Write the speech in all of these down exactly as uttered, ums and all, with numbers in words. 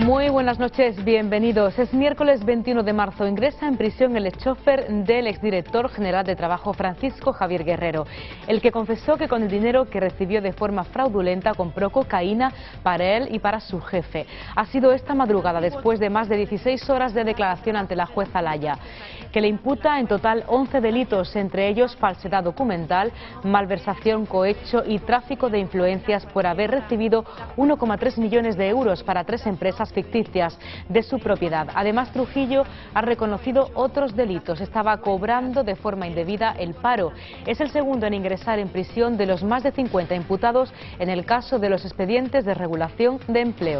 Muy buenas noches, bienvenidos. Es miércoles veintiuno de marzo. Ingresa en prisión el exchofer del exdirector general de Trabajo Francisco Javier Guerrero, el que confesó que con el dinero que recibió de forma fraudulenta compró cocaína para él y para su jefe. Ha sido esta madrugada, después de más de dieciséis horas de declaración ante la jueza Laya, que le imputa en total once delitos, entre ellos falsedad documental, malversación, cohecho y tráfico de influencias por haber recibido uno coma tres millones de euros para tres empresas ficticias de su propiedad. Además, Trujillo ha reconocido otros delitos. Estaba cobrando de forma indebida el paro. Es el segundo en ingresar en prisión de los más de cincuenta imputados en el caso de los expedientes de regulación de empleo.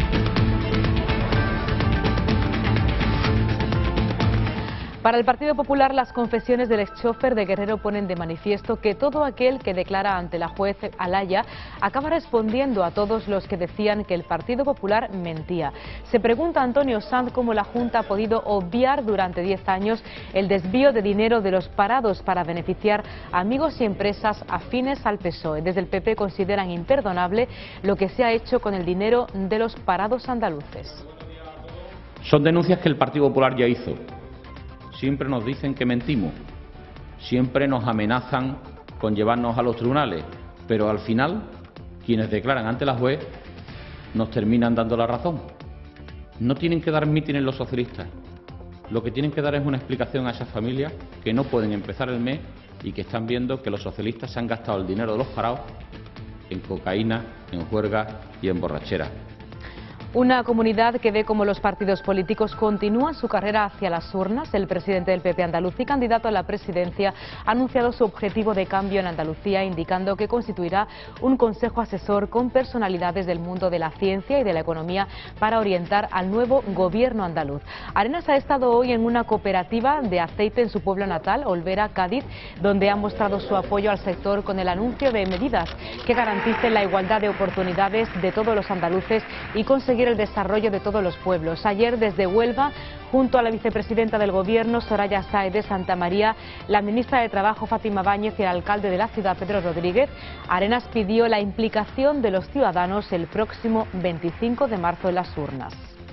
Para el Partido Popular, las confesiones del exchofer de Guerrero ponen de manifiesto que todo aquel que declara ante la juez Alaya acaba respondiendo a todos los que decían que el Partido Popular mentía. Se pregunta Antonio Sanz cómo la Junta ha podido obviar durante diez años el desvío de dinero de los parados para beneficiar a amigos y empresas afines al P S O E. Desde el P P consideran imperdonable lo que se ha hecho con el dinero de los parados andaluces. Son denuncias que el Partido Popular ya hizo. Siempre nos dicen que mentimos, siempre nos amenazan con llevarnos a los tribunales, pero al final, quienes declaran ante la juez, nos terminan dando la razón. No tienen que dar mítines los socialistas, lo que tienen que dar es una explicación a esas familias que no pueden empezar el mes y que están viendo que los socialistas se han gastado el dinero de los parados en cocaína, en juerga y en borrachera. Una comunidad que ve cómo los partidos políticos continúan su carrera hacia las urnas. El presidente del P P andaluz y candidato a la presidencia ha anunciado su objetivo de cambio en Andalucía, indicando que constituirá un consejo asesor con personalidades del mundo de la ciencia y de la economía para orientar al nuevo gobierno andaluz. Arenas ha estado hoy en una cooperativa de aceite en su pueblo natal, Olvera, Cádiz, donde ha mostrado su apoyo al sector con el anuncio de medidas que garanticen la igualdad de oportunidades de todos los andaluces y conseguir el desarrollo de todos los pueblos. Ayer, desde Huelva, junto a la vicepresidenta del Gobierno, Soraya Sáez de Santa María, la ministra de Trabajo, Fátima Báñez, y el alcalde de la ciudad, Pedro Rodríguez, Arenas pidió la implicación de los ciudadanos el próximo veinticinco de marzo en las urnas.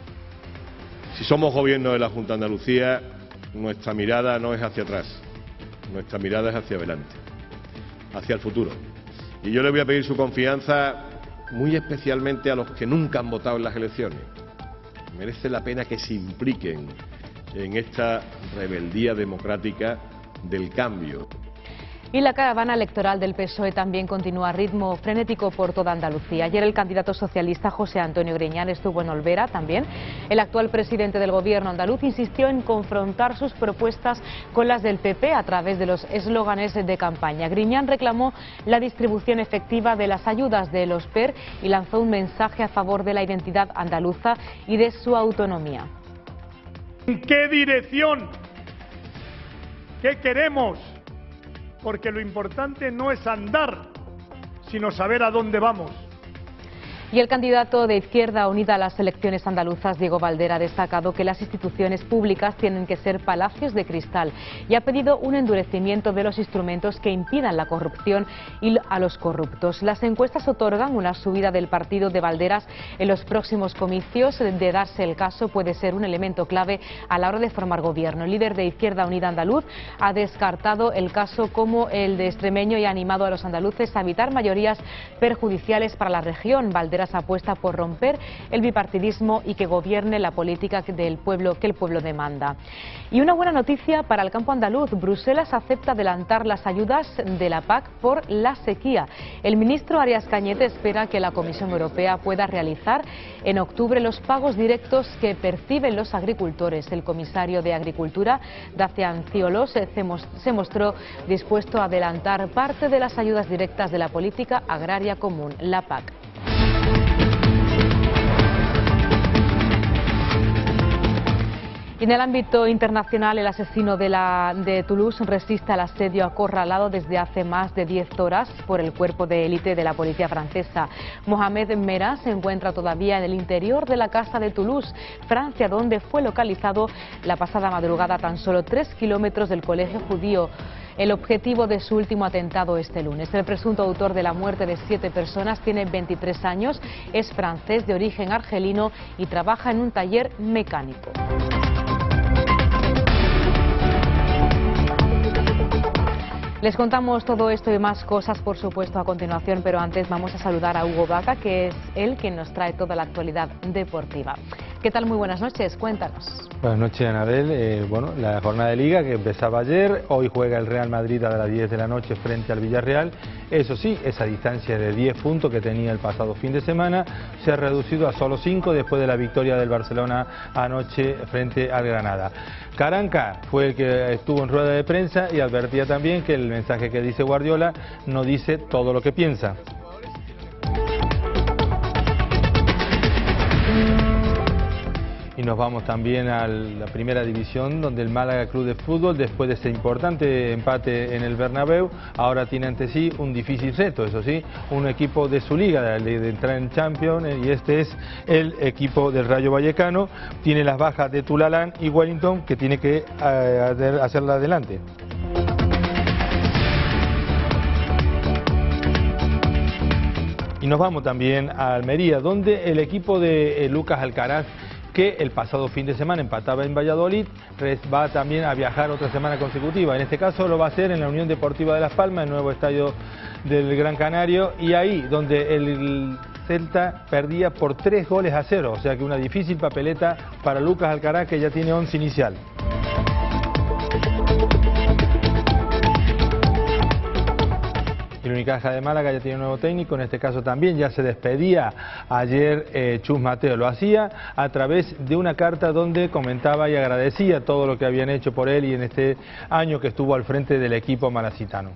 Si somos gobierno de la Junta de Andalucía, nuestra mirada no es hacia atrás, nuestra mirada es hacia adelante, hacia el futuro. Y yo le voy a pedir su confianza muy especialmente a los que nunca han votado en las elecciones. Merece la pena que se impliquen en esta rebeldía democrática del cambio. Y la caravana electoral del P S O E también continúa a ritmo frenético por toda Andalucía. Ayer el candidato socialista José Antonio Griñán estuvo en Olvera también. El actual presidente del gobierno andaluz insistió en confrontar sus propuestas con las del P P a través de los eslóganes de campaña. Griñán reclamó la distribución efectiva de las ayudas de los P E R y lanzó un mensaje a favor de la identidad andaluza y de su autonomía. ¿En qué dirección? ¿Qué queremos? Porque lo importante no es andar, sino saber a dónde vamos. Y el candidato de Izquierda Unida a las elecciones andaluzas, Diego Valera, ha destacado que las instituciones públicas tienen que ser palacios de cristal y ha pedido un endurecimiento de los instrumentos que impidan la corrupción y a los corruptos. Las encuestas otorgan una subida del partido de Valderas en los próximos comicios. De darse el caso, puede ser un elemento clave a la hora de formar gobierno. El líder de Izquierda Unida andaluz ha descartado el caso como el de extremeño y ha animado a los andaluces a evitar mayorías perjudiciales para la región. Valderas apuesta por romper el bipartidismo y que gobierne la política del pueblo que el pueblo demanda. Y una buena noticia para el campo andaluz: Bruselas acepta adelantar las ayudas de la P A C por la sequía. El ministro Arias Cañete espera que la Comisión Europea pueda realizar en octubre los pagos directos que perciben los agricultores. El comisario de Agricultura, Dacian Ciolos, se mostró dispuesto a adelantar parte de las ayudas directas de la política agraria común, la P A C. Y en el ámbito internacional, el asesino de, la, de Toulouse resiste al asedio acorralado desde hace más de diez horas por el cuerpo de élite de la policía francesa. Mohamed Merah se encuentra todavía en el interior de la casa de Toulouse, Francia, donde fue localizado la pasada madrugada a tan solo tres kilómetros del colegio judío el objetivo de su último atentado este lunes. El presunto autor de la muerte de siete personas tiene veintitrés años, es francés de origen argelino y trabaja en un taller mecánico. Les contamos todo esto y más cosas, por supuesto, a continuación, pero antes vamos a saludar a Hugo Vaca, que es él quien nos trae toda la actualidad deportiva. ¿Qué tal? Muy buenas noches, cuéntanos. Buenas noches, Anabel. Eh, bueno, la jornada de Liga que empezaba ayer, hoy juega el Real Madrid a las diez de la noche frente al Villarreal. Eso sí, esa distancia de diez puntos que tenía el pasado fin de semana se ha reducido a solo cinco después de la victoria del Barcelona anoche frente al Granada. Caranca fue el que estuvo en rueda de prensa y advertía también que el mensaje que dice Guardiola no dice todo lo que piensa. Y nos vamos también a la primera división, donde el Málaga Club de Fútbol, después de ese importante empate en el Bernabéu, ahora tiene ante sí un difícil reto, eso sí, un equipo de su liga, de, de entrar en Champions, y este es el equipo del Rayo Vallecano. Tiene las bajas de Tulalán y Wellington, que tiene que eh, hacerla adelante. Y nos vamos también a Almería, donde el equipo de eh, Lucas Alcaraz, que el pasado fin de semana empataba en Valladolid, va también a viajar otra semana consecutiva. En este caso lo va a hacer en la Unión Deportiva de Las Palmas, el nuevo estadio del Gran Canario, y ahí donde el Celta perdía por tres goles a cero, o sea que una difícil papeleta para Lucas Alcaraz, que ya tiene once inicial. El Unicaja de Málaga ya tiene un nuevo técnico, en este caso también ya se despedía ayer eh, Chus Mateo. Lo hacía a través de una carta donde comentaba y agradecía todo lo que habían hecho por él y en este año que estuvo al frente del equipo malacitano.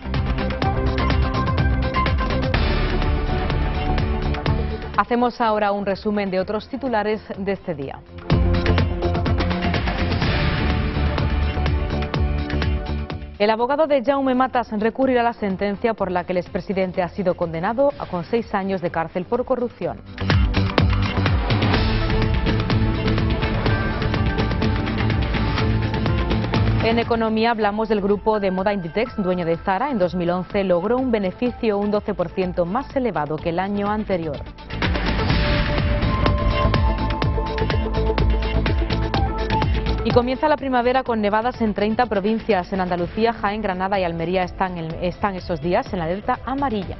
Hacemos ahora un resumen de otros titulares de este día. El abogado de Jaume Matas recurrirá a la sentencia por la que el expresidente ha sido condenado a con seis años de cárcel por corrupción. En economía hablamos del grupo de moda Inditex, dueño de Zara. En dos mil once logró un beneficio un doce por ciento más elevado que el año anterior. Y comienza la primavera con nevadas en treinta provincias. En Andalucía, Jaén, Granada y Almería están, en, están esos días en la alerta amarilla.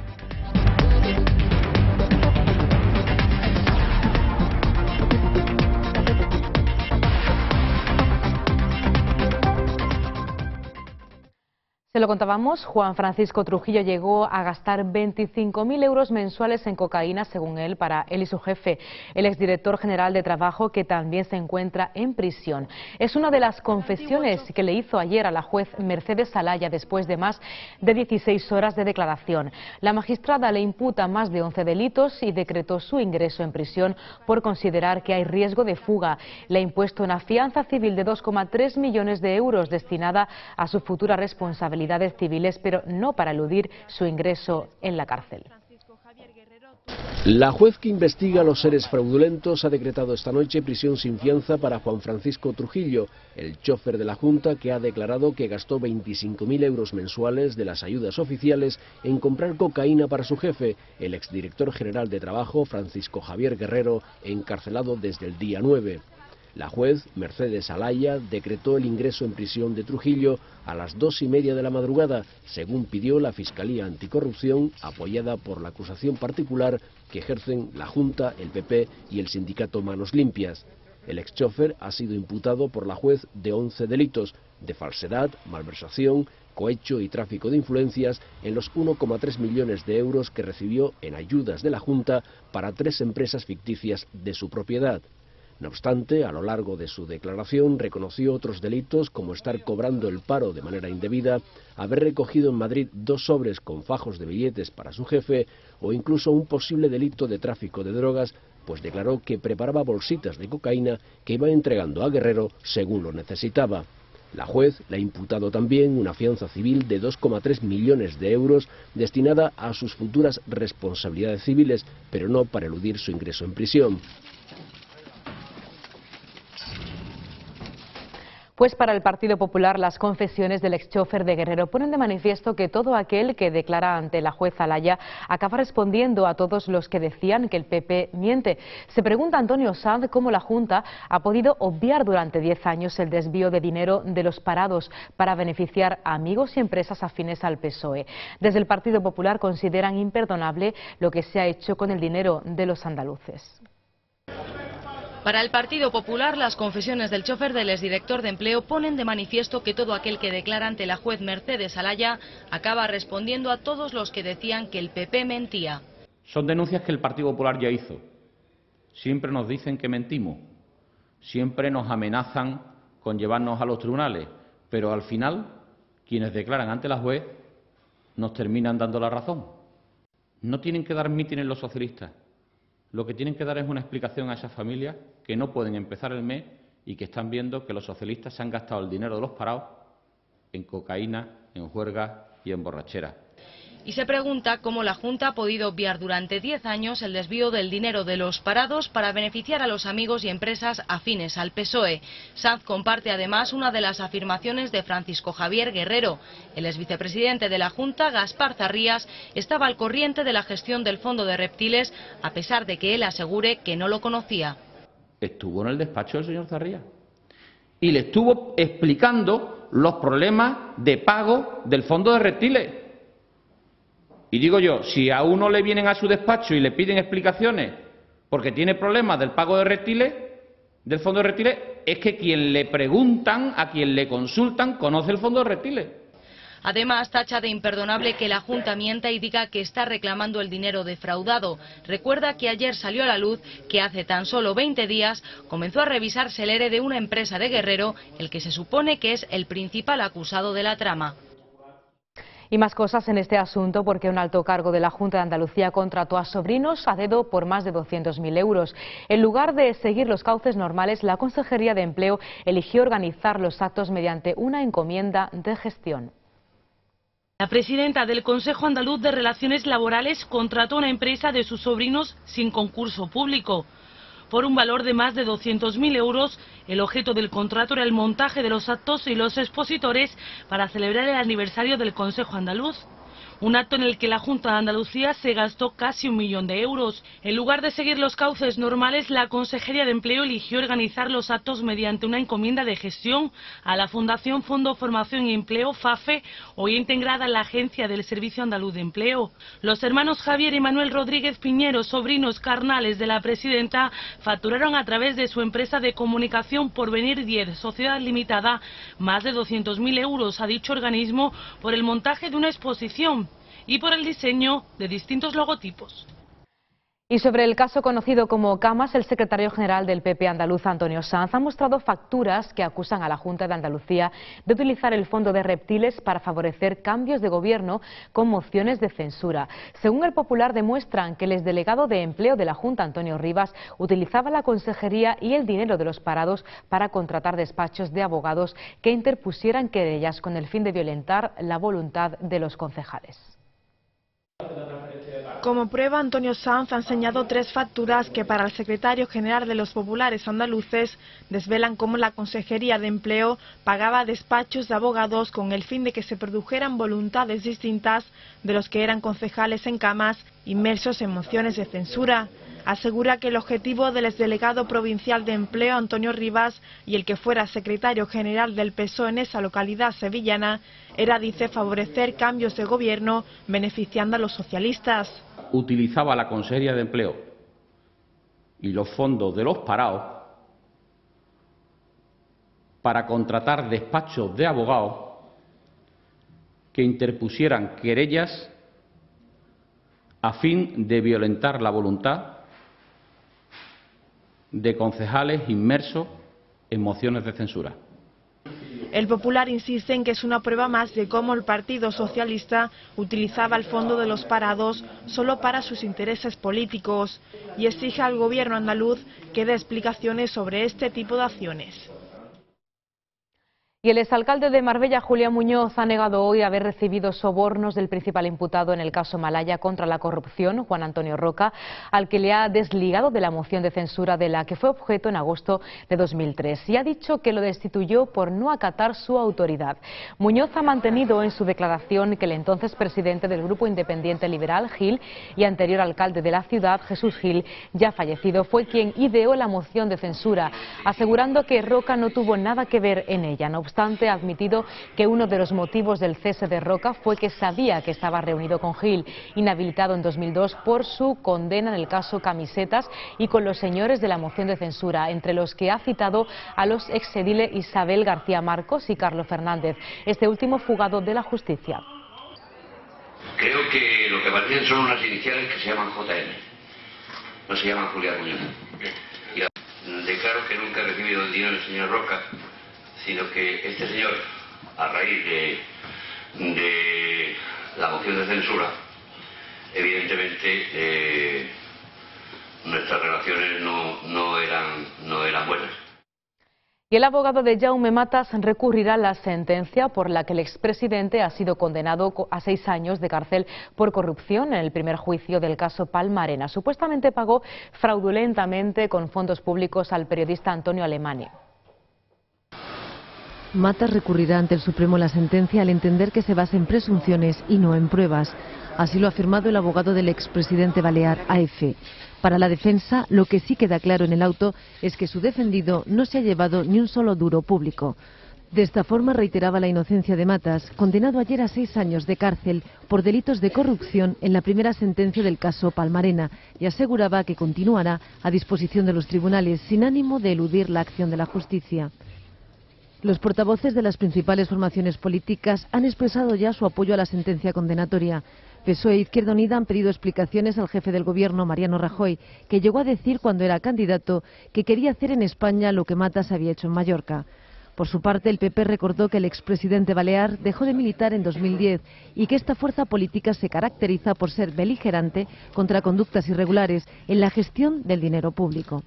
Se lo contábamos, Juan Francisco Trujillo llegó a gastar veinticinco mil euros mensuales en cocaína, según él, para él y su jefe, el exdirector general de Trabajo, que también se encuentra en prisión. Es una de las confesiones que le hizo ayer a la juez Mercedes Alaya después de más de dieciséis horas de declaración. La magistrada le imputa más de once delitos y decretó su ingreso en prisión por considerar que hay riesgo de fuga. Le ha impuesto una fianza civil de dos coma tres millones de euros destinada a su futura responsabilidad civiles, pero no para eludir su ingreso en la cárcel. La juez que investiga los seres fraudulentos ha decretado esta noche prisión sin fianza para Juan Francisco Trujillo, el chofer de la Junta, que ha declarado que gastó veinticinco mil euros mensuales de las ayudas oficiales en comprar cocaína para su jefe, el exdirector general de Trabajo, Francisco Javier Guerrero, encarcelado desde el día nueve. La juez Mercedes Alaya decretó el ingreso en prisión de Trujillo a las dos y media de la madrugada, según pidió la Fiscalía Anticorrupción, apoyada por la acusación particular que ejercen la Junta, el P P y el sindicato Manos Limpias. El exchofer ha sido imputado por la juez de once delitos de falsedad, malversación, cohecho y tráfico de influencias en los uno coma tres millones de euros que recibió en ayudas de la Junta para tres empresas ficticias de su propiedad. No obstante, a lo largo de su declaración reconoció otros delitos como estar cobrando el paro de manera indebida, haber recogido en Madrid dos sobres con fajos de billetes para su jefe o incluso un posible delito de tráfico de drogas, pues declaró que preparaba bolsitas de cocaína que iba entregando a Guerrero según lo necesitaba. La juez le ha imputado también una fianza civil de dos coma tres millones de euros destinada a sus futuras responsabilidades civiles, pero no para eludir su ingreso en prisión. Pues para el Partido Popular las confesiones del exchófer de Guerrero ponen de manifiesto que todo aquel que declara ante la juez Alaya acaba respondiendo a todos los que decían que el P P miente. Se pregunta Antonio Sanz cómo la Junta ha podido obviar durante diez años el desvío de dinero de los parados para beneficiar a amigos y empresas afines al P S O E. Desde el Partido Popular consideran imperdonable lo que se ha hecho con el dinero de los andaluces. Para el Partido Popular, las confesiones del chofer del exdirector de Empleo ponen de manifiesto que todo aquel que declara ante la juez Mercedes Alaya acaba respondiendo a todos los que decían que el P P mentía. Son denuncias que el Partido Popular ya hizo. Siempre nos dicen que mentimos, siempre nos amenazan con llevarnos a los tribunales, pero al final, quienes declaran ante la juez nos terminan dando la razón. No tienen que dar mítines los socialistas. Lo que tienen que dar es una explicación a esas familias que no pueden empezar el mes y que están viendo que los socialistas se han gastado el dinero de los parados en cocaína, en juerga y en borrachera. Y se pregunta cómo la Junta ha podido obviar durante diez años el desvío del dinero de los parados para beneficiar a los amigos y empresas afines al P S O E. Sanz comparte además una de las afirmaciones de Francisco Javier Guerrero. El exvicepresidente de la Junta, Gaspar Zarrías, estaba al corriente de la gestión del Fondo de Reptiles, a pesar de que él asegure que no lo conocía. Estuvo en el despacho del señor Zarrías y le estuvo explicando los problemas de pago del Fondo de Reptiles. Y digo yo, si a uno le vienen a su despacho y le piden explicaciones porque tiene problemas del pago de reptiles, del fondo de reptiles, es que quien le preguntan, a quien le consultan, conoce el fondo de reptiles. Además, tacha de imperdonable que la Junta mienta y diga que está reclamando el dinero defraudado. Recuerda que ayer salió a la luz que hace tan solo veinte días comenzó a revisarse el E R E de una empresa de Guerrero, el que se supone que es el principal acusado de la trama. Y más cosas en este asunto porque un alto cargo de la Junta de Andalucía contrató a sobrinos a dedo por más de doscientos mil euros. En lugar de seguir los cauces normales, la Consejería de Empleo eligió organizar los actos mediante una encomienda de gestión. La presidenta del Consejo Andaluz de Relaciones Laborales contrató a una empresa de sus sobrinos sin concurso público. Por un valor de más de doscientos mil euros, el objeto del contrato era el montaje de los actos y los expositores para celebrar el aniversario del Consejo Andaluz. Un acto en el que la Junta de Andalucía se gastó casi un millón de euros. En lugar de seguir los cauces normales, la Consejería de Empleo eligió organizar los actos mediante una encomienda de gestión a la Fundación Fondo Formación y Empleo, FAFE, hoy integrada en la Agencia del Servicio Andaluz de Empleo. Los hermanos Javier y Manuel Rodríguez Piñero, sobrinos carnales de la presidenta, facturaron a través de su empresa de comunicación Porvenir diez, Sociedad Limitada, más de doscientos mil euros a dicho organismo por el montaje de una exposición y por el diseño de distintos logotipos. Y sobre el caso conocido como Camas, el secretario general del P P andaluz, Antonio Sanz, ha mostrado facturas que acusan a la Junta de Andalucía de utilizar el Fondo de Reptiles para favorecer cambios de gobierno con mociones de censura. Según el Popular, demuestran que el exdelegado de Empleo de la Junta, Antonio Rivas, utilizaba la consejería y el dinero de los parados para contratar despachos de abogados que interpusieran querellas con el fin de violentar la voluntad de los concejales. Como prueba, Antonio Sanz ha enseñado tres facturas que para el secretario general de los populares andaluces desvelan cómo la Consejería de Empleo pagaba despachos de abogados con el fin de que se produjeran voluntades distintas de los que eran concejales en Camas inmersos en mociones de censura. Asegura que el objetivo del exdelegado provincial de Empleo, Antonio Rivas, y el que fuera secretario general del P S O E en esa localidad sevillana, era, dice, favorecer cambios de gobierno beneficiando a los socialistas. Utilizaba la Consejería de Empleo y los fondos de los parados para contratar despachos de abogados que interpusieran querellas a fin de violentar la voluntad de concejales inmersos en mociones de censura. El Popular insiste en que es una prueba más de cómo el Partido Socialista utilizaba el fondo de los parados solo para sus intereses políticos y exige al gobierno andaluz que dé explicaciones sobre este tipo de acciones. Y el exalcalde de Marbella, Julián Muñoz, ha negado hoy haber recibido sobornos del principal imputado en el caso Malaya contra la corrupción, Juan Antonio Roca, al que le ha desligado de la moción de censura de la que fue objeto en agosto de dos mil tres, y ha dicho que lo destituyó por no acatar su autoridad. Muñoz ha mantenido en su declaración que el entonces presidente del Grupo Independiente Liberal, Gil, y anterior alcalde de la ciudad, Jesús Gil, ya fallecido, fue quien ideó la moción de censura, asegurando que Roca no tuvo nada que ver en ella. No obstante, ha admitido que uno de los motivos del cese de Roca fue que sabía que estaba reunido con Gil, inhabilitado en dos mil dos por su condena en el caso Camisetas, y con los señores de la moción de censura, entre los que ha citado a los exediles Isabel García Marcos y Carlos Fernández, este último fugado de la justicia. Creo que lo que parecen son unas iniciales que se llaman J M, no se llaman Julián Muñoz. Y declaro que nunca he recibido el dinero del señor Roca, sino que este señor, a raíz de, de la moción de censura, evidentemente eh, nuestras relaciones no, no, eran, no eran buenas. Y el abogado de Jaume Matas recurrirá a la sentencia por la que el expresidente ha sido condenado a seis años de cárcel por corrupción en el primer juicio del caso Palma-Arena. Supuestamente pagó fraudulentamente con fondos públicos al periodista Antonio Alemany. Matas recurrirá ante el Supremo la sentencia al entender que se basa en presunciones y no en pruebas. Así lo ha afirmado el abogado del expresidente balear, A F. Para la defensa, lo que sí queda claro en el auto es que su defendido no se ha llevado ni un solo duro público. De esta forma reiteraba la inocencia de Matas, condenado ayer a seis años de cárcel por delitos de corrupción en la primera sentencia del caso Palma-Arena, y aseguraba que continuará a disposición de los tribunales sin ánimo de eludir la acción de la justicia. Los portavoces de las principales formaciones políticas han expresado ya su apoyo a la sentencia condenatoria. P S O E e Izquierda Unida han pedido explicaciones al jefe del gobierno, Mariano Rajoy, que llegó a decir cuando era candidato que quería hacer en España lo que Matas había hecho en Mallorca. Por su parte, el P P recordó que el expresidente balear dejó de militar en dos mil diez y que esta fuerza política se caracteriza por ser beligerante contra conductas irregulares en la gestión del dinero público.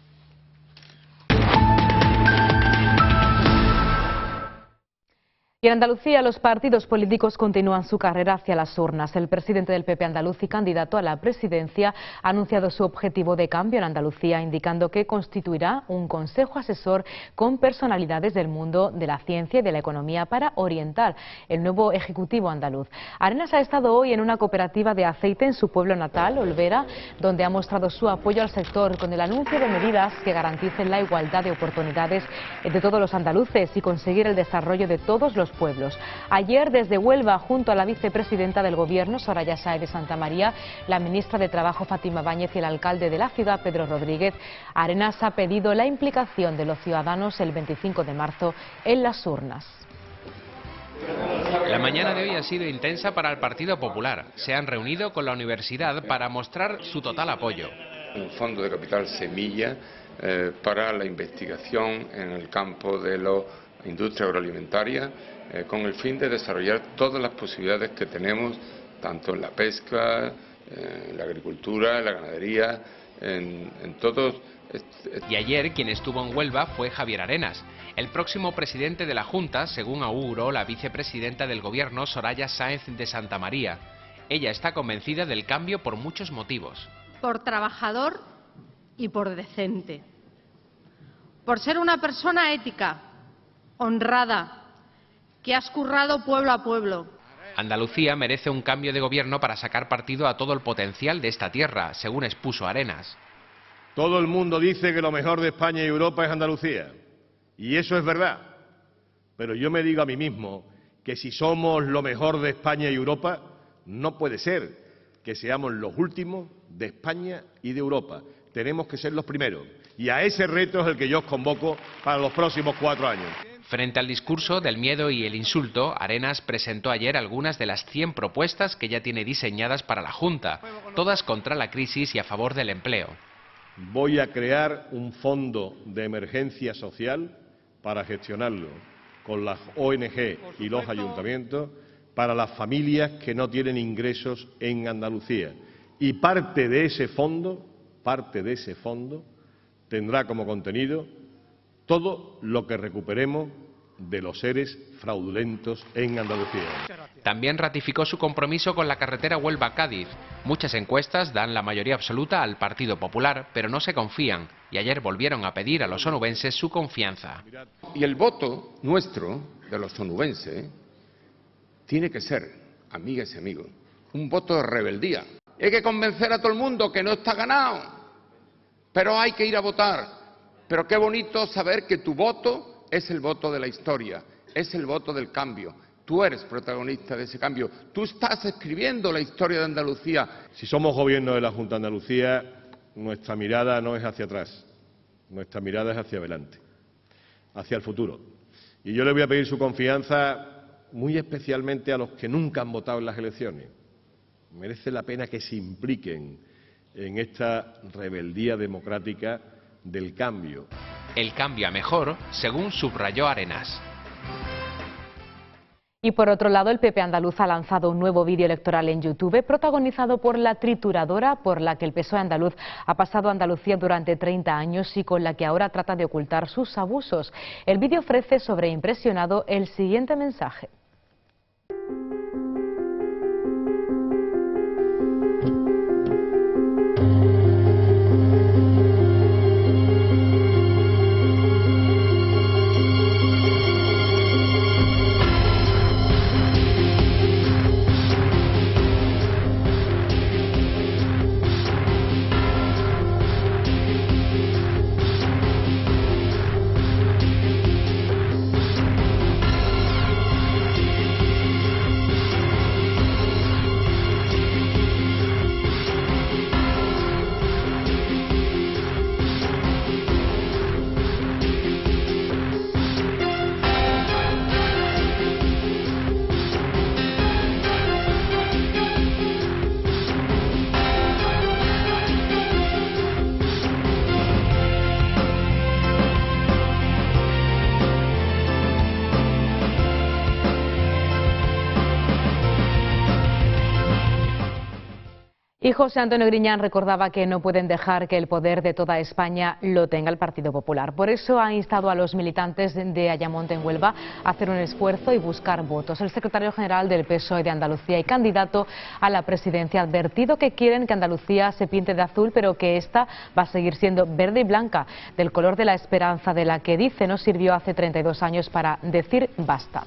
Y en Andalucía los partidos políticos continúan su carrera hacia las urnas. El presidente del P P andaluz y candidato a la presidencia ha anunciado su objetivo de cambio en Andalucía, indicando que constituirá un consejo asesor con personalidades del mundo de la ciencia y de la economía para orientar el nuevo ejecutivo andaluz. Arenas ha estado hoy en una cooperativa de aceite en su pueblo natal, Olvera, donde ha mostrado su apoyo al sector con el anuncio de medidas que garanticen la igualdad de oportunidades de todos los andaluces y conseguir el desarrollo de todos los pueblos. Ayer, desde Huelva, junto a la vicepresidenta del Gobierno, Soraya Sáez de Santamaría, la ministra de Trabajo, Fátima Báñez, y el alcalde de la ciudad, Pedro Rodríguez, Arenas ha pedido la implicación de los ciudadanos el veinticinco de marzo en las urnas. La mañana de hoy ha sido intensa para el Partido Popular. Se han reunido con la universidad para mostrar su total apoyo. Un fondo de capital semilla eh, para la investigación en el campo de la industria agroalimentaria, eh, con el fin de desarrollar todas las posibilidades que tenemos, tanto en la pesca, eh, en la agricultura, en la ganadería, en, en todos. Y ayer quien estuvo en Huelva fue Javier Arenas, el próximo presidente de la Junta, según auguró la vicepresidenta del Gobierno, Soraya Sáez de Santamaría. Ella está convencida del cambio por muchos motivos. Por trabajador y por decente. Por ser una persona ética, honrada, que has currado pueblo a pueblo. Andalucía merece un cambio de gobierno para sacar partido a todo el potencial de esta tierra, según expuso Arenas. Todo el mundo dice que lo mejor de España y Europa es Andalucía, y eso es verdad. Pero yo me digo a mí mismo que si somos lo mejor de España y Europa, no puede ser que seamos los últimos de España y de Europa. Tenemos que ser los primeros, y a ese reto es el que yo os convoco para los próximos cuatro años. Frente al discurso del miedo y el insulto, Arenas presentó ayer algunas de las cien propuestas que ya tiene diseñadas para la Junta, todas contra la crisis y a favor del empleo. Voy a crear un fondo de emergencia social para gestionarlo con las O N G y los ayuntamientos para las familias que no tienen ingresos en Andalucía. Y parte de ese fondo, parte de ese fondo tendrá como contenido todo lo que recuperemos de los seres fraudulentos en Andalucía. También ratificó su compromiso con la carretera Huelva-Cádiz. Muchas encuestas dan la mayoría absoluta al Partido Popular, pero no se confían, y ayer volvieron a pedir a los onubenses su confianza. Y el voto nuestro, de los onubenses, tiene que ser, amigas y amigos, un voto de rebeldía. Hay que convencer a todo el mundo que no está ganado, pero hay que ir a votar. Pero qué bonito saber que tu voto es el voto de la historia, es el voto del cambio. Tú eres protagonista de ese cambio. Tú estás escribiendo la historia de Andalucía. Si somos gobierno de la Junta de Andalucía, nuestra mirada no es hacia atrás, nuestra mirada es hacia adelante, hacia el futuro. Y yo le voy a pedir su confianza muy especialmente a los que nunca han votado en las elecciones. Merece la pena que se impliquen en esta rebeldía democrática del cambio. El cambio a mejor, según subrayó Arenas. Y por otro lado, el P P andaluz ha lanzado un nuevo vídeo electoral en YouTube protagonizado por la trituradora por la que el P S O E andaluz ha pasado a Andalucía durante treinta años y con la que ahora trata de ocultar sus abusos. El vídeo ofrece sobreimpresionado el siguiente mensaje. Y José Antonio Griñán recordaba que no pueden dejar que el poder de toda España lo tenga el Partido Popular. Por eso ha instado a los militantes de Ayamonte en Huelva a hacer un esfuerzo y buscar votos. El secretario general del P S O E de Andalucía y candidato a la presidencia ha advertido que quieren que Andalucía se pinte de azul, pero que esta va a seguir siendo verde y blanca, del color de la esperanza, de la que dice no sirvió hace treinta y dos años para decir basta.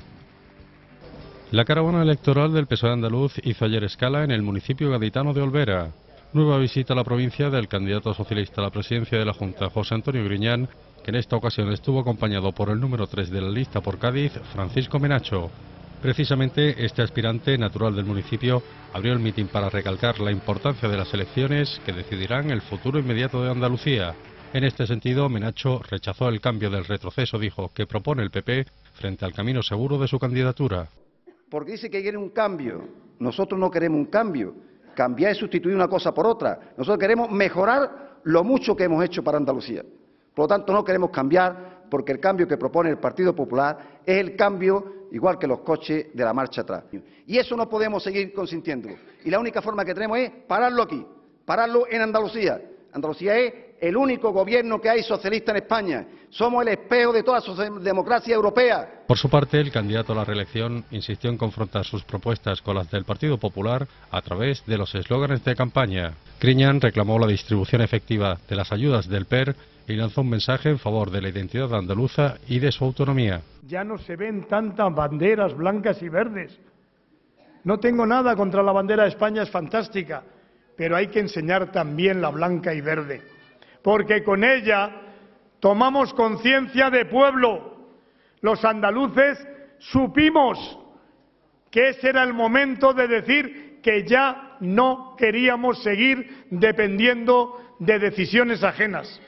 La caravana electoral del P S O E andaluz hizo ayer escala en el municipio gaditano de Olvera. Nueva visita a la provincia del candidato socialista a la presidencia de la Junta, José Antonio Griñán, que en esta ocasión estuvo acompañado por el número tres de la lista por Cádiz, Francisco Menacho. Precisamente este aspirante natural del municipio abrió el mitin para recalcar la importancia de las elecciones que decidirán el futuro inmediato de Andalucía. En este sentido, Menacho rechazó el cambio del retroceso, dijo, que propone el P P frente al camino seguro de su candidatura. Porque dice que quiere un cambio. Nosotros no queremos un cambio. Cambiar y sustituir una cosa por otra. Nosotros queremos mejorar lo mucho que hemos hecho para Andalucía. Por lo tanto, no queremos cambiar, porque el cambio que propone el Partido Popular es el cambio, igual que los coches, de la marcha atrás. Y eso no podemos seguir consintiéndolo. Y la única forma que tenemos es pararlo aquí, pararlo en Andalucía. Andalucía es el único gobierno que hay socialista en España. Somos el espejo de toda la democracia europea. Por su parte, el candidato a la reelección insistió en confrontar sus propuestas con las del Partido Popular a través de los eslóganes de campaña. Griñán reclamó la distribución efectiva de las ayudas del P E R y lanzó un mensaje en favor de la identidad andaluza y de su autonomía. Ya no se ven tantas banderas blancas y verdes. No tengo nada contra la bandera de España, es fantástica, pero hay que enseñar también la blanca y verde, porque con ella tomamos conciencia de pueblo. Los andaluces supimos que ese era el momento de decir que ya no queríamos seguir dependiendo de decisiones ajenas,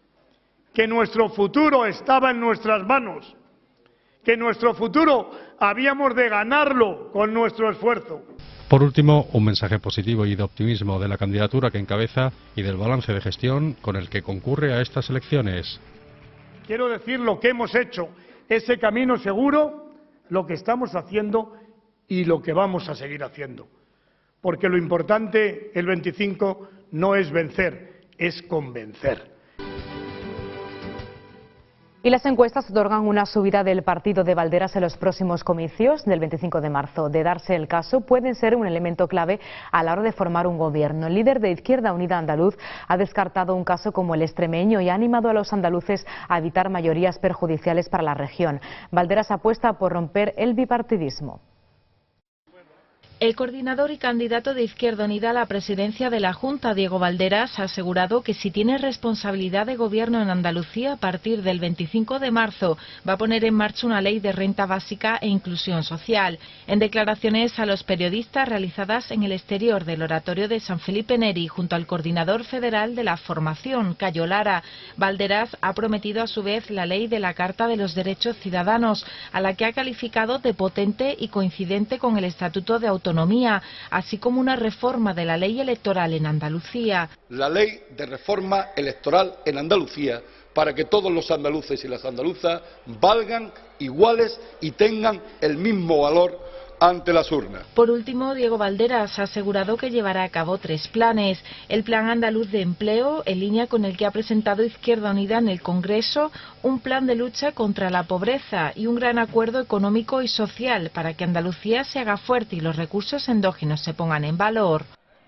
que nuestro futuro estaba en nuestras manos, que nuestro futuro habíamos de ganarlo con nuestro esfuerzo. Por último, un mensaje positivo y de optimismo de la candidatura que encabeza y del balance de gestión con el que concurre a estas elecciones. Quiero decir lo que hemos hecho, ese camino seguro, lo que estamos haciendo y lo que vamos a seguir haciendo. Porque lo importante el veinticinco no es vencer, es convencer. Y las encuestas otorgan una subida del partido de Balderas en los próximos comicios del veinticinco de marzo. De darse el caso, pueden ser un elemento clave a la hora de formar un gobierno. El líder de Izquierda Unida andaluz ha descartado un caso como el extremeño y ha animado a los andaluces a evitar mayorías perjudiciales para la región. Balderas apuesta por romper el bipartidismo. El coordinador y candidato de Izquierda Unida a la presidencia de la Junta, Diego Balderas, ha asegurado que si tiene responsabilidad de gobierno en Andalucía a partir del veinticinco de marzo, va a poner en marcha una ley de renta básica e inclusión social. En declaraciones a los periodistas realizadas en el exterior del oratorio de San Felipe Neri, junto al coordinador federal de la formación, Cayo Lara, Balderas ha prometido a su vez la ley de la Carta de los Derechos Ciudadanos, a la que ha calificado de potente y coincidente con el Estatuto de Autonomía. Autonomía, así como una reforma de la ley electoral en Andalucía. La ley de reforma electoral en Andalucía para que todos los andaluces y las andaluzas valgan iguales y tengan el mismo valor ante las urnas. Por último, Diego Balderas ha asegurado que llevará a cabo tres planes. El Plan Andaluz de Empleo, en línea con el que ha presentado Izquierda Unida en el Congreso, un plan de lucha contra la pobreza y un gran acuerdo económico y social para que Andalucía se haga fuerte y los recursos endógenos se pongan en valor.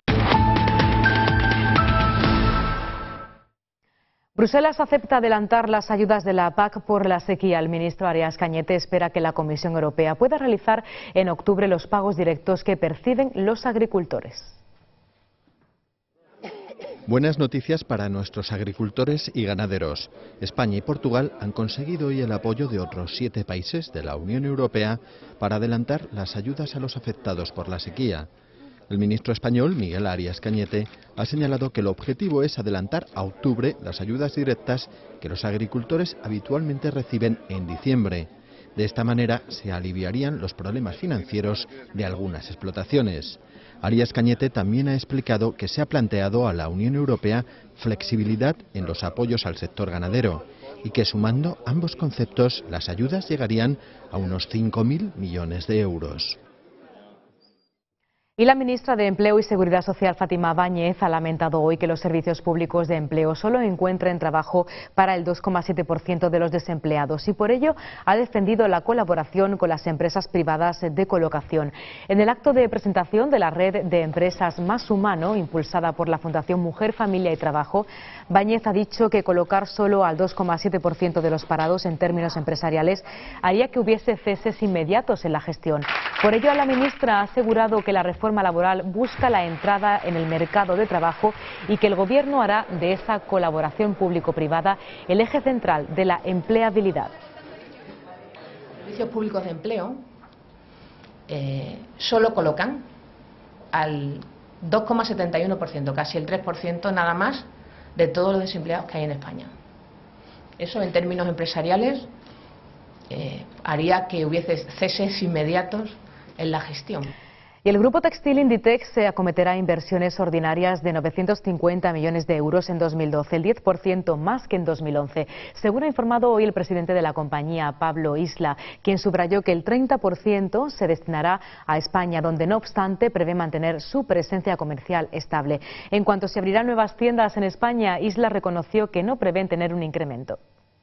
Bruselas acepta adelantar las ayudas de la P A C por la sequía. El ministro Arias Cañete espera que la Comisión Europea pueda realizar en octubre los pagos directos que perciben los agricultores. Buenas noticias para nuestros agricultores y ganaderos. España y Portugal han conseguido hoy el apoyo de otros siete países de la Unión Europea para adelantar las ayudas a los afectados por la sequía. El ministro español, Miguel Arias Cañete, ha señalado que el objetivo es adelantar a octubre las ayudas directas que los agricultores habitualmente reciben en diciembre. De esta manera se aliviarían los problemas financieros de algunas explotaciones. Arias Cañete también ha explicado que se ha planteado a la Unión Europea flexibilidad en los apoyos al sector ganadero y que sumando ambos conceptos las ayudas llegarían a unos cinco mil millones de euros. Y la ministra de Empleo y Seguridad Social, Fátima Báñez, ha lamentado hoy que los servicios públicos de empleo solo encuentren trabajo para el dos coma siete por ciento de los desempleados y por ello ha defendido la colaboración con las empresas privadas de colocación. En el acto de presentación de la red de empresas Más Humano, impulsada por la Fundación Mujer, Familia y Trabajo, Báñez ha dicho que colocar solo al dos coma siete por ciento de los parados en términos empresariales haría que hubiese ceses inmediatos en la gestión. Por ello, la ministra ha asegurado que la reforma laboral busca la entrada en el mercado de trabajo y que el Gobierno hará de esa colaboración público-privada el eje central de la empleabilidad. Los servicios públicos de empleo eh, solo colocan al dos coma setenta y uno por ciento, casi el tres por ciento nada más de todos los desempleados que hay en España. Eso en términos empresariales eh, haría que hubiese ceses inmediatos en la gestión. Y el grupo textil Inditex se acometerá inversiones ordinarias de novecientos cincuenta millones de euros en dos mil doce, el diez por ciento más que en dos mil once. Según ha informado hoy el presidente de la compañía, Pablo Isla, quien subrayó que el treinta por ciento se destinará a España, donde no obstante prevé mantener su presencia comercial estable. En cuanto se abrirán nuevas tiendas en España, Isla reconoció que no prevén tener un incremento.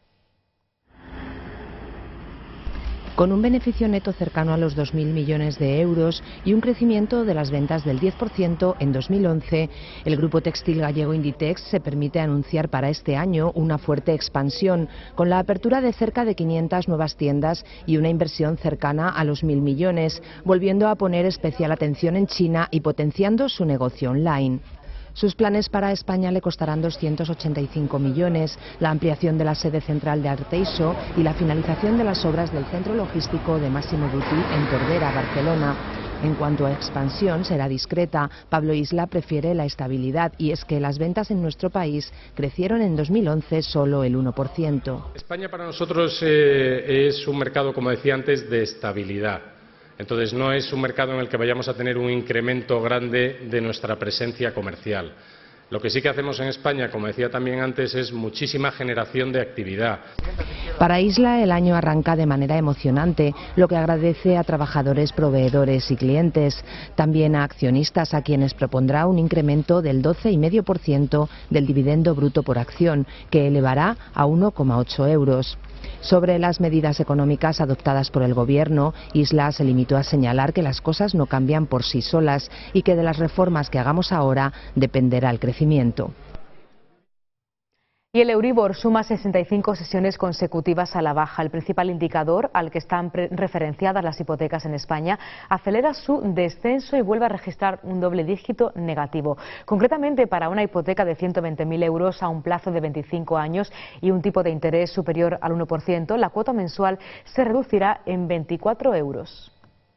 Con un beneficio neto cercano a los dos mil millones de euros y un crecimiento de las ventas del diez por ciento en dos mil once, el grupo textil gallego Inditex se permite anunciar para este año una fuerte expansión, con la apertura de cerca de quinientas nuevas tiendas y una inversión cercana a los mil millones, volviendo a poner especial atención en China y potenciando su negocio online. Sus planes para España le costarán doscientos ochenta y cinco millones, la ampliación de la sede central de Arteixo y la finalización de las obras del centro logístico de Massimo Dutti en Tordera, Barcelona. En cuanto a expansión, será discreta. Pablo Isla prefiere la estabilidad y es que las ventas en nuestro país crecieron en dos mil once solo el uno por ciento. España para nosotros eh, es un mercado, como decía antes, de estabilidad. Entonces no es un mercado en el que vayamos a tener un incremento grande de nuestra presencia comercial. Lo que sí que hacemos en España, como decía también antes, es muchísima generación de actividad. Para Isla el año arranca de manera emocionante, lo que agradece a trabajadores, proveedores y clientes, también a accionistas a quienes propondrá un incremento del doce coma cinco por ciento del dividendo bruto por acción, que elevará a uno coma ocho euros. Sobre las medidas económicas adoptadas por el Gobierno, Isla se limitó a señalar que las cosas no cambian por sí solas y que de las reformas que hagamos ahora dependerá el crecimiento. Y el Euribor suma sesenta y cinco sesiones consecutivas a la baja. El principal indicador al que están referenciadas las hipotecas en España acelera su descenso y vuelve a registrar un doble dígito negativo. Concretamente, para una hipoteca de ciento veinte mil euros a un plazo de veinticinco años y un tipo de interés superior al uno por ciento, la cuota mensual se reducirá en veinticuatro euros.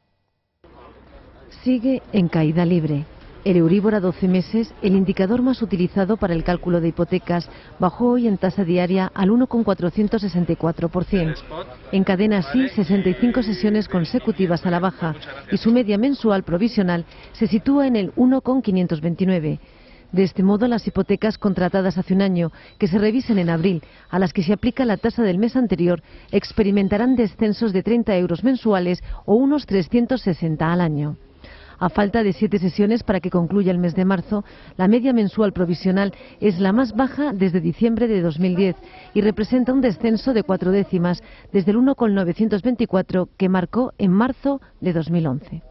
Sigue en caída libre. El Euribor a doce meses, el indicador más utilizado para el cálculo de hipotecas, bajó hoy en tasa diaria al uno coma cuatrocientos sesenta y cuatro por ciento. Encadena así sesenta y cinco sesiones consecutivas a la baja y su media mensual provisional se sitúa en el uno coma quinientos veintinueve. De este modo, las hipotecas contratadas hace un año, que se revisen en abril, a las que se aplica la tasa del mes anterior, experimentarán descensos de treinta euros mensuales o unos trescientos sesenta al año. A falta de siete sesiones para que concluya el mes de marzo, la media mensual provisional es la más baja desde diciembre de dos mil diez y representa un descenso de cuatro décimas desde el uno coma novecientos veinticuatro que marcó en marzo de dos mil once.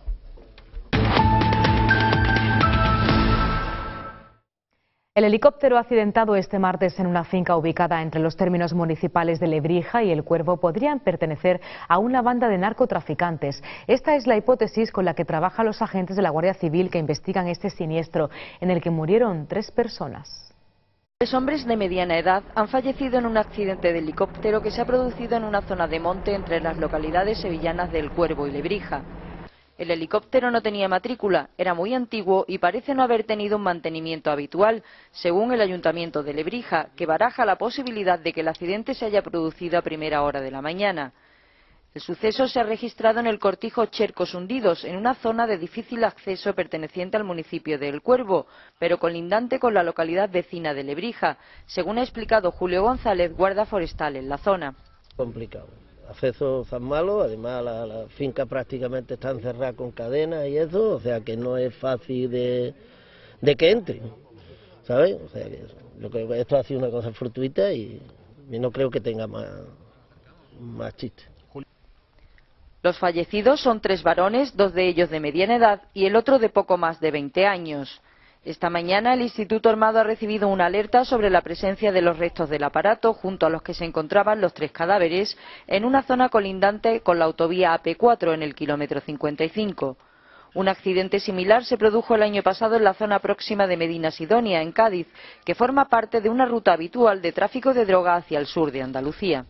El helicóptero accidentado este martes en una finca ubicada entre los términos municipales de Lebrija y El Cuervo podrían pertenecer a una banda de narcotraficantes. Esta es la hipótesis con la que trabajan los agentes de la Guardia Civil que investigan este siniestro, en el que murieron tres personas. Tres hombres de mediana edad han fallecido en un accidente de helicóptero que se ha producido en una zona de monte entre las localidades sevillanas de El Cuervo y Lebrija. El helicóptero no tenía matrícula, era muy antiguo y parece no haber tenido un mantenimiento habitual, según el Ayuntamiento de Lebrija, que baraja la posibilidad de que el accidente se haya producido a primera hora de la mañana. El suceso se ha registrado en el cortijo Chercos Hundidos, en una zona de difícil acceso perteneciente al municipio de El Cuervo, pero colindante con la localidad vecina de Lebrija, según ha explicado Julio González, guarda forestal en la zona. Complicado. Acceso tan malo, además la, la finca prácticamente está encerrada con cadenas y eso, o sea que no es fácil de, de que entren, ¿sabes? O sea que, lo que esto ha sido una cosa fortuita y, y no creo que tenga más, más chiste. Los fallecidos son tres varones, dos de ellos de mediana edad y el otro de poco más de veinte años. Esta mañana el Instituto Armado ha recibido una alerta sobre la presencia de los restos del aparato junto a los que se encontraban los tres cadáveres en una zona colindante con la autovía A P cuatro en el kilómetro cincuenta y cinco. Un accidente similar se produjo el año pasado en la zona próxima de Medina Sidonia, en Cádiz, que forma parte de una ruta habitual de tráfico de droga hacia el sur de Andalucía.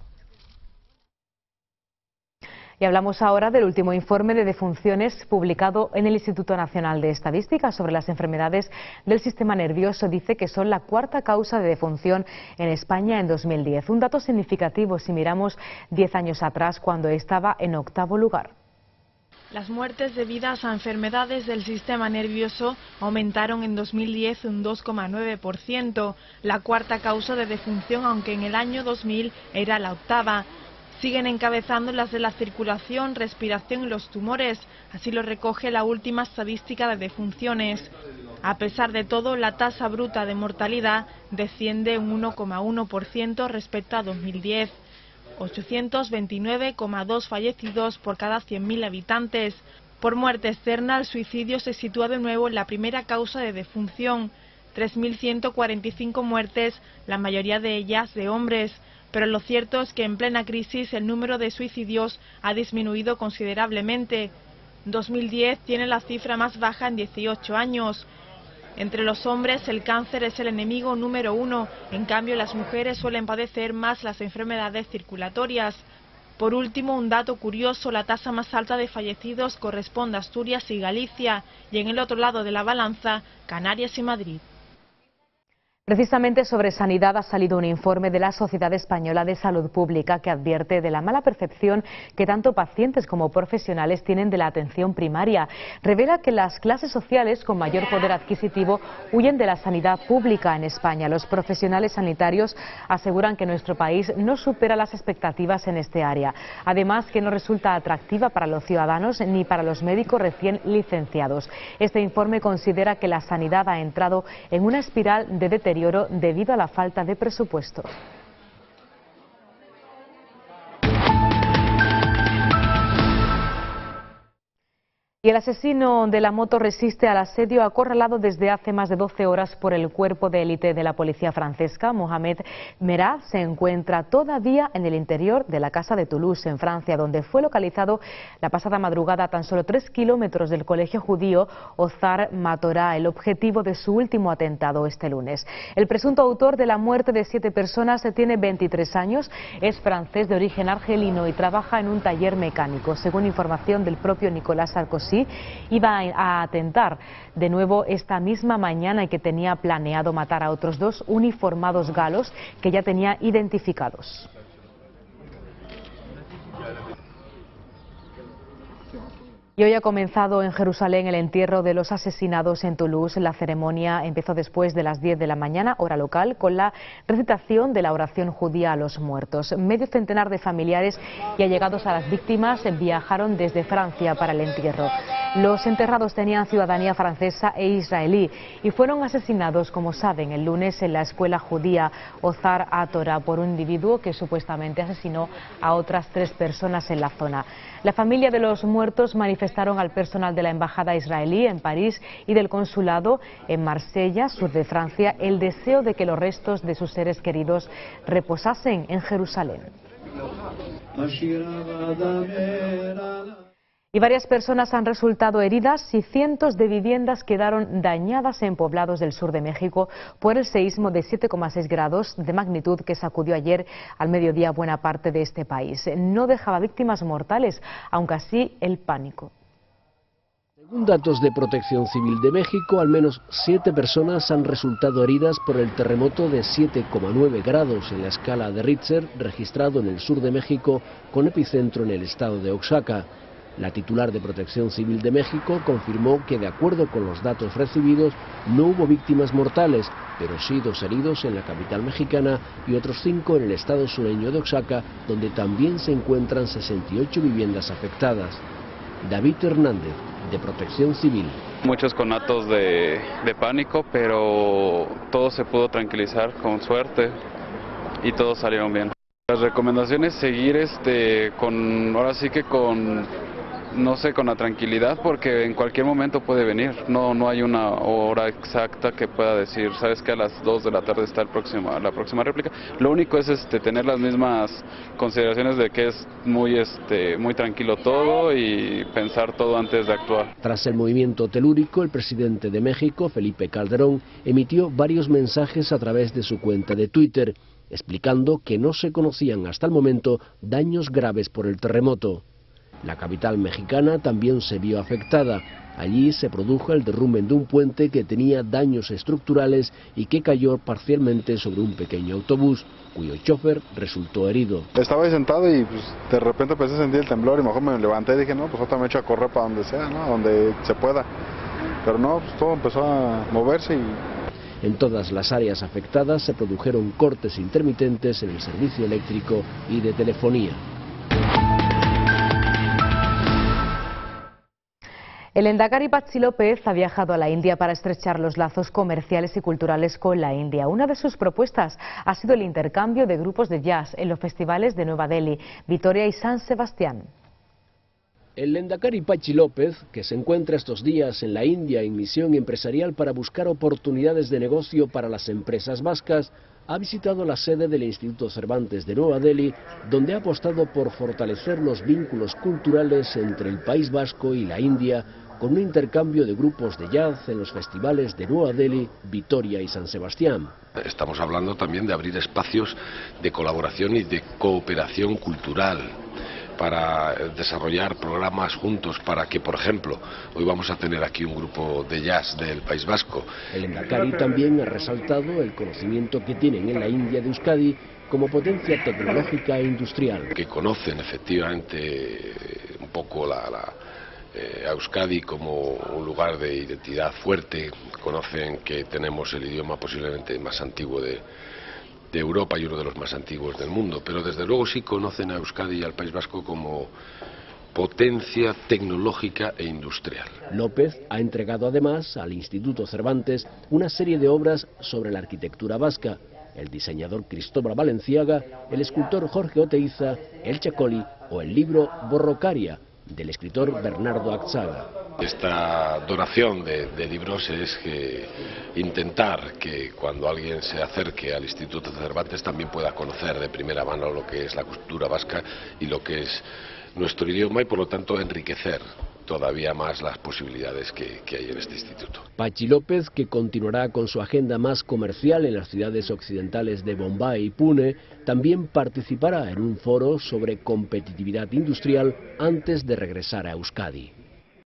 Y hablamos ahora del último informe de defunciones publicado en el Instituto Nacional de Estadística sobre las enfermedades del sistema nervioso. Dice que son la cuarta causa de defunción en España en dos mil diez. Un dato significativo si miramos diez años atrás, cuando estaba en octavo lugar. Las muertes debidas a enfermedades del sistema nervioso aumentaron en dos mil diez un dos coma nueve por ciento, la cuarta causa de defunción, aunque en el año dos mil era la octava. Siguen encabezando las de la circulación, respiración y los tumores, así lo recoge la última estadística de defunciones. A pesar de todo, la tasa bruta de mortalidad desciende un uno coma uno por ciento respecto a dos mil diez, ochocientos veintinueve coma dos fallecidos por cada cien mil habitantes. Por muerte externa, el suicidio se sitúa de nuevo en la primera causa de defunción, tres mil ciento cuarenta y cinco muertes, la mayoría de ellas de hombres. Pero lo cierto es que en plena crisis el número de suicidios ha disminuido considerablemente. dos mil diez tiene la cifra más baja en dieciocho años. Entre los hombres el cáncer es el enemigo número uno, en cambio las mujeres suelen padecer más las enfermedades circulatorias. Por último, un dato curioso, la tasa más alta de fallecidos corresponde a Asturias y Galicia, y en el otro lado de la balanza, Canarias y Madrid. Precisamente sobre sanidad ha salido un informe de la Sociedad Española de Salud Pública que advierte de la mala percepción que tanto pacientes como profesionales tienen de la atención primaria. Revela que las clases sociales con mayor poder adquisitivo huyen de la sanidad pública en España. Los profesionales sanitarios aseguran que nuestro país no supera las expectativas en este área. Además, que no resulta atractiva para los ciudadanos ni para los médicos recién licenciados. Este informe considera que la sanidad ha entrado en una espiral de deterioro debido a la falta de presupuesto. Y el asesino de la moto resiste al asedio acorralado desde hace más de doce horas por el cuerpo de élite de la policía francesa. Mohamed Merah se encuentra todavía en el interior de la casa de Toulouse, en Francia, donde fue localizado la pasada madrugada a tan solo tres kilómetros del colegio judío Ozar Matorá, el objetivo de su último atentado este lunes. El presunto autor de la muerte de siete personas tiene veintitrés años, es francés de origen argelino y trabaja en un taller mecánico. Según información del propio Nicolas Sarkozy, iba a atentar de nuevo esta misma mañana y que tenía planeado matar a otros dos uniformados galos que ya tenía identificados. Y hoy ha comenzado en Jerusalén el entierro de los asesinados en Toulouse. La ceremonia empezó después de las diez de la mañana, hora local, con la recitación de la oración judía a los muertos. Medio centenar de familiares y allegados a las víctimas viajaron desde Francia para el entierro. Los enterrados tenían ciudadanía francesa e israelí y fueron asesinados, como saben, el lunes en la escuela judía Ozar Hatorah por un individuo que supuestamente asesinó a otras tres personas en la zona. La familia de los muertos manifestaron al personal de la embajada israelí en París y del consulado en Marsella, sur de Francia, el deseo de que los restos de sus seres queridos reposasen en Jerusalén. Y varias personas han resultado heridas y cientos de viviendas quedaron dañadas en poblados del sur de México por el seísmo de siete coma seis grados de magnitud que sacudió ayer al mediodía buena parte de este país. No dejaba víctimas mortales, aunque así el pánico. Según datos de Protección Civil de México, al menos siete personas han resultado heridas por el terremoto de siete coma nueve grados en la escala de Richter registrado en el sur de México con epicentro en el estado de Oaxaca. La titular de Protección Civil de México confirmó que, de acuerdo con los datos recibidos, no hubo víctimas mortales, pero sí dos heridos en la capital mexicana y otros cinco en el estado sureño de Oaxaca, donde también se encuentran sesenta y ocho viviendas afectadas. David Hernández, de Protección Civil. Muchos conatos de, de pánico, pero todo se pudo tranquilizar con suerte y todos salieron bien. Las recomendaciones seguir este con ahora sí que con no sé, con la tranquilidad, porque en cualquier momento puede venir. No no hay una hora exacta que pueda decir, sabes que a las dos de la tarde está el próximo, la próxima réplica. Lo único es este tener las mismas consideraciones de que es muy este muy tranquilo todo y pensar todo antes de actuar. Tras el movimiento telúrico, el presidente de México, Felipe Calderón, emitió varios mensajes a través de su cuenta de Twitter, explicando que no se conocían hasta el momento daños graves por el terremoto. La capital mexicana también se vio afectada. Allí se produjo el derrumbe de un puente que tenía daños estructurales y que cayó parcialmente sobre un pequeño autobús, cuyo chofer resultó herido. Estaba ahí sentado y pues, de repente empecé a sentir el temblor y mejor me levanté y dije, no, pues otra me echo a correr para donde sea, ¿no? Donde se pueda. Pero no, pues todo empezó a moverse y... En todas las áreas afectadas se produjeron cortes intermitentes en el servicio eléctrico y de telefonía. El Endacari Patxi López ha viajado a la India para estrechar los lazos comerciales y culturales con la India. Una de sus propuestas ha sido el intercambio de grupos de jazz en los festivales de Nueva Delhi, Vitoria y San Sebastián. El Endacari Patxi López, que se encuentra estos días en la India en misión empresarial para buscar oportunidades de negocio para las empresas vascas, ha visitado la sede del Instituto Cervantes de Nueva Delhi, donde ha apostado por fortalecer los vínculos culturales entre el País Vasco y la India, con un intercambio de grupos de jazz en los festivales de Nueva Delhi, Vitoria y San Sebastián. Estamos hablando también de abrir espacios de colaboración y de cooperación cultural, para desarrollar programas juntos, para que, por ejemplo, hoy vamos a tener aquí un grupo de jazz del País Vasco. El Endacari también ha resaltado el conocimiento que tienen en la India de Euskadi como potencia tecnológica e industrial. Que conocen efectivamente un poco la, la, eh, a Euskadi como un lugar de identidad fuerte, conocen que tenemos el idioma posiblemente más antiguo de de Europa y uno de los más antiguos del mundo, pero desde luego sí conocen a Euskadi y al País Vasco como potencia tecnológica e industrial. López ha entregado además al Instituto Cervantes una serie de obras sobre la arquitectura vasca, el diseñador Cristóbal Valenciaga, el escultor Jorge Oteiza, el Chacoli o el libro Borrocaria, del escritor Bernardo Atxaga. Esta donación de, de libros es que intentar que cuando alguien se acerque al Instituto Cervantes también pueda conocer de primera mano lo que es la cultura vasca y lo que es nuestro idioma y por lo tanto enriquecer todavía más las posibilidades que, que hay en este instituto. Pachi López, que continuará con su agenda más comercial en las ciudades occidentales de Bombay y Pune, también participará en un foro sobre competitividad industrial antes de regresar a Euskadi.